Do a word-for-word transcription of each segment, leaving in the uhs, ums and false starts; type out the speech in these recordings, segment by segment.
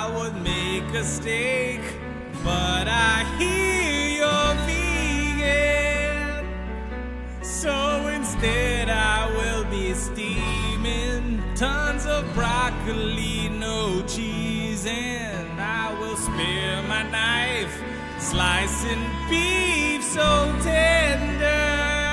I would make a steak, but I hear you're vegan, so instead I will be steaming tons of broccoli, no cheese, and I will spare my knife, slicing beef so tender.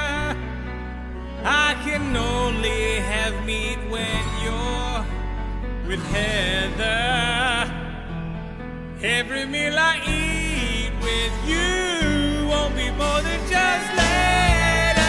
I can only have meat when you're with Heather. Every meal I eat with you won't be more than just lettuce.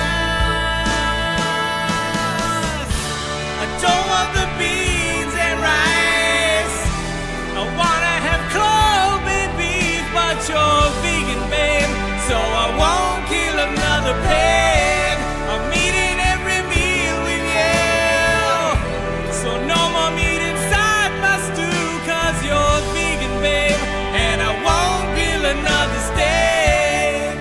I don't want the beans and rice. I wanna have Kobe beef, but you're vegan, babe, so I won't kill another pig. I'm eating every meal with you, so no more meat inside my stew, 'cause you're vegan, babe, and I won't kill another steak.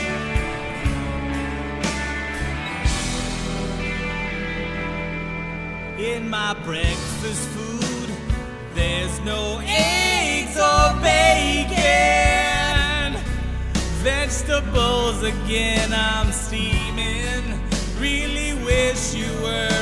In my breakfast food, there's no eggs or bacon. Vegetables again I'm steaming. Really wish you were